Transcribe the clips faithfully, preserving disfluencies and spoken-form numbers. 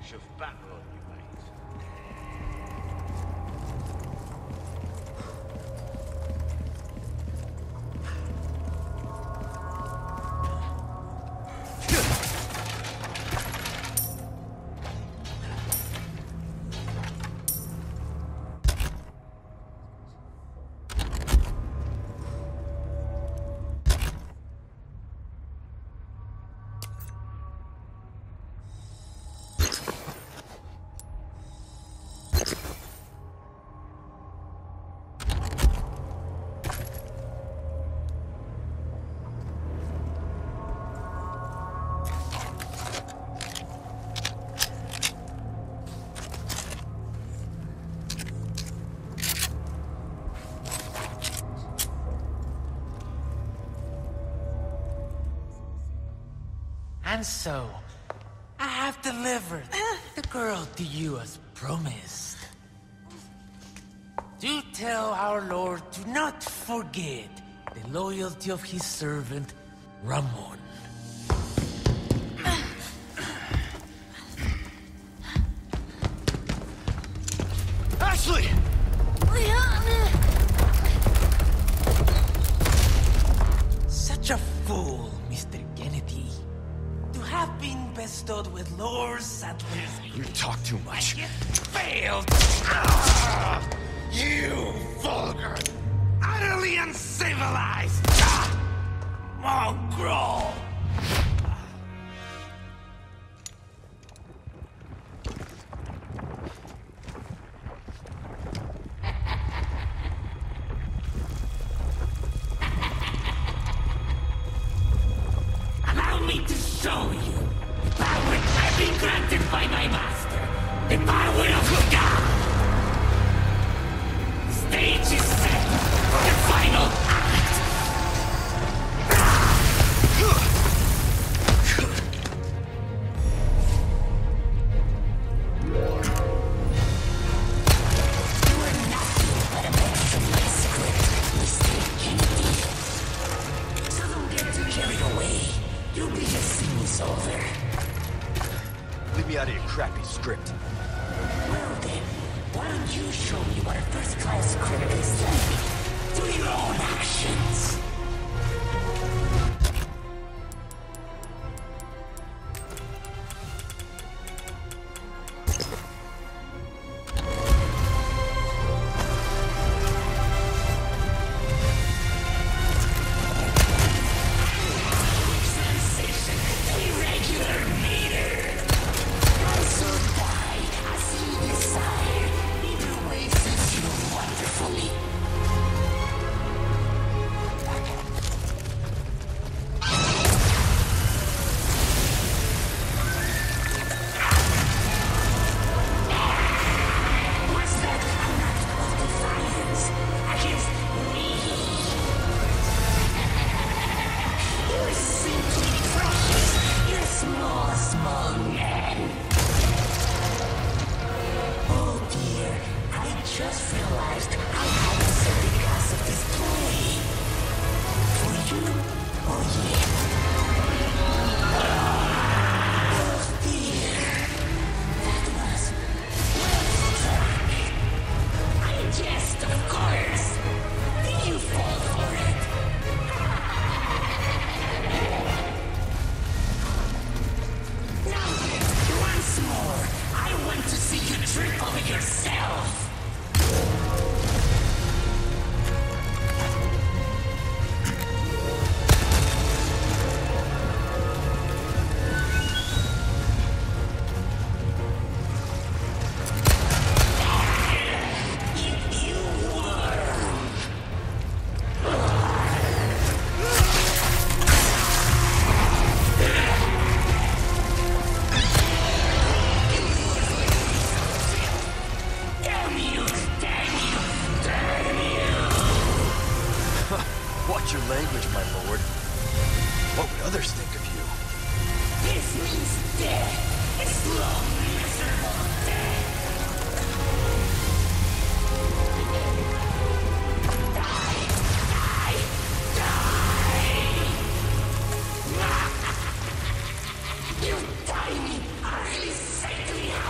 stench of battle on you, mate. And so, I have delivered the girl to you as promised. Do tell our Lord to not forget the loyalty of his servant, Ramon. Ashley! Such a fool, Mister Kennedy. To have been bestowed with Lord Sadler's... You talk too much. Yet failed! Ah, you vulgar, utterly uncivilized ah, mongrel! Allow me to show you the power I've been granted by my master. The power of God. The stage is set for the final act. You are nothing but a man from my script, Mister Kennedy. So don't get too carried away. You'll be just seems over. Leave me out of your crappy script. Well then, why don't you show me what a first-class script is like? Do your own actions. Sensation, irregular meter. I shall die as you desire. Either way suits you wonderfully. Was that an act of defiance against me? You're simply precious. You're a small, small man. Oh dear, I just realized I had a certain because of this play. For you, oh yeah. Oh dear, that was well struck. I jest, of course. Did you fall for it? Now then, once more, I want to see you trip over yourself. You, you worm. Damn you, damn you, damn you. Watch your language, my lord. What would others think of you? This means death. A slow, miserable death. Die, die, die. You tiny, ugly, sickly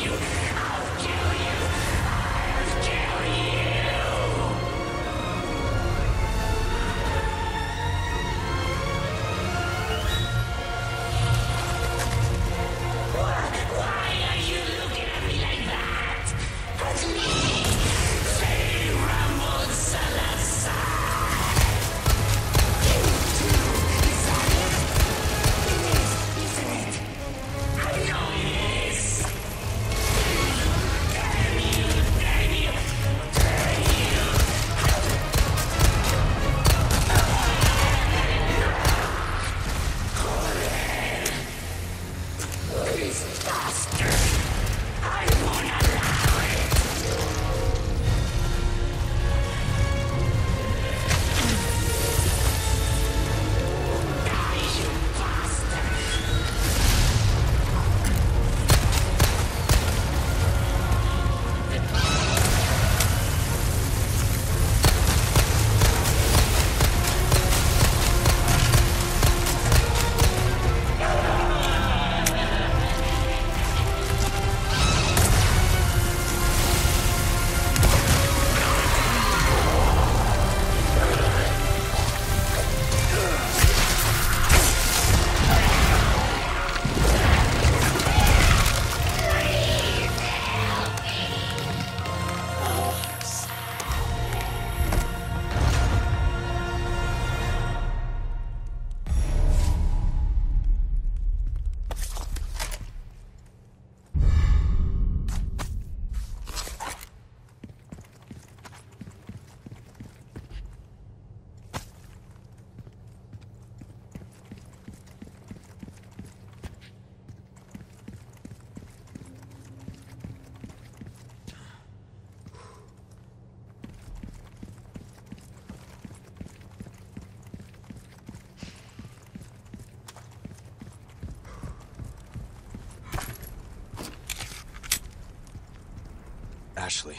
Ashley,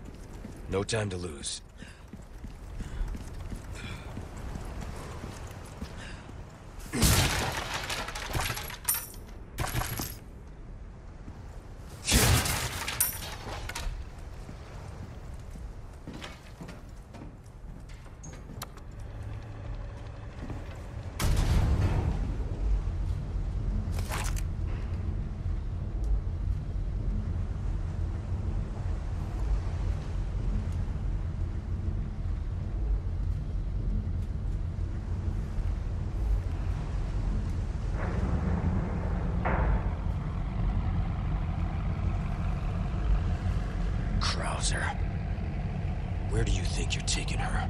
no time to lose. Krauser, where do you think you're taking her?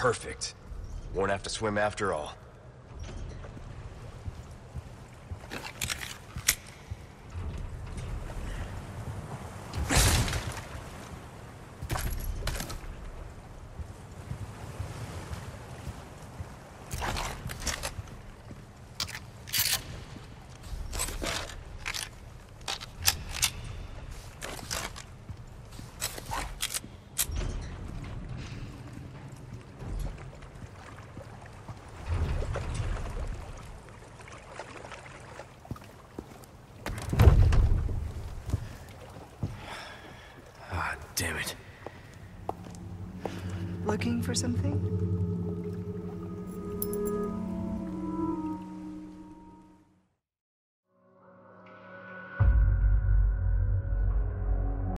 Perfect. Won't have to swim after all. Damn it. Looking for something?